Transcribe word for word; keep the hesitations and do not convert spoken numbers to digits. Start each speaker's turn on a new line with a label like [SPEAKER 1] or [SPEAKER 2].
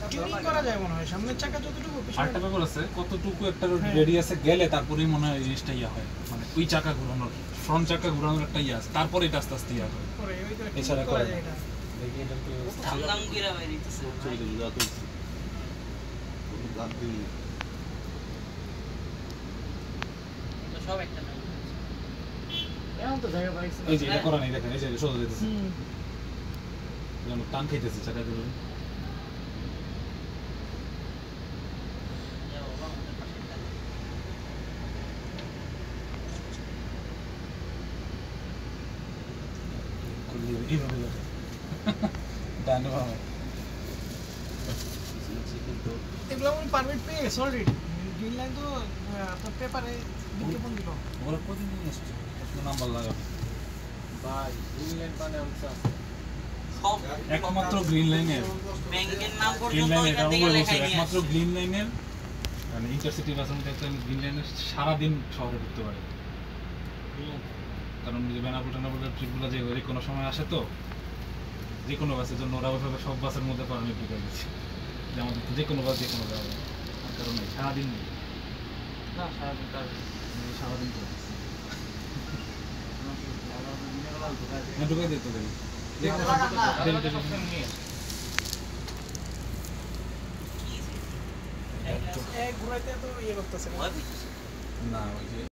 [SPEAKER 1] tuning করা যায় মনে হয় সামনের চাকা যতটুকু পিছনে
[SPEAKER 2] আরেকটা ব্যাপার আছে কতটুকু একটা রেডিয়াসে গেলে তারপরেই মনে হয় এই জিনিসটা ইয়া হয় মানে ওই চাকা ঘোরানোর ফ্রন্ট চাকা ঘোরানোর একটা ইয়া আছে তারপরে এটা আস্তে আস্তে ইয়া হয়
[SPEAKER 1] পরে ওই তো
[SPEAKER 2] এছাড়া
[SPEAKER 1] করা
[SPEAKER 2] করা
[SPEAKER 1] যায়
[SPEAKER 2] যায়
[SPEAKER 1] এটা
[SPEAKER 2] দেখি এটা কি
[SPEAKER 3] সামনাম গিরা বাইরিতেছে
[SPEAKER 4] চলে গেল যা তো দাঁত দিই
[SPEAKER 3] এটা সব একটা না
[SPEAKER 1] এখন তো জায়গা পাইছে
[SPEAKER 2] এই যে এটা করা নেই দেখেন এই যে সোজা যেতেছে যেন টান খাইতেছে চাকা গুলো এইভাবে যাবে ডান ভাবে
[SPEAKER 1] এগুলো আমি পারমিট পেয়ে গেছে অলরেডি গ্রিন লাইন তো আপনার পেপারে বিজ্ঞাপন দিল
[SPEAKER 2] ওরা প্রতিদিন নিয়ে আসছে কত নাম্বার লাগাবে
[SPEAKER 4] ভাই গ্রিন লাইন মানে অংশ আছে
[SPEAKER 3] সব
[SPEAKER 2] একমাত্র গ্রিন লাইনের
[SPEAKER 3] ব্যাংকের নাম
[SPEAKER 2] গ্রিন
[SPEAKER 3] পর্যন্ত
[SPEAKER 2] লাইনের
[SPEAKER 3] এখান থেকে লেখাই নিয়ে
[SPEAKER 2] একমাত্র
[SPEAKER 3] আসছে
[SPEAKER 2] গ্রিন লাইনের মানে ইন্টারসিটি বাসের মধ্যে একটা গ্রিন লাইনের সারাদিন শহরে ঢুকতে পারে কারণ যে বেনাপুর টেনাপুরের ট্রিপগুলো যে যে কোনো সময় আসে তো যে কোনো বাসের জন্য ওরা ওইভাবে সব বাসের মধ্যে পারমিট ঢুকে দিচ্ছে যে আমাদের যে কোনো বাস যে কোনো যাবে তার কারণে সারাদিন নেই
[SPEAKER 3] না সারাদিন কাজ
[SPEAKER 2] সারাদিন তো ঢুকে দিতে দেবে
[SPEAKER 1] এক ঘুরাইতে তো ইয়ে করতেছে
[SPEAKER 3] ওই
[SPEAKER 2] না ওই যে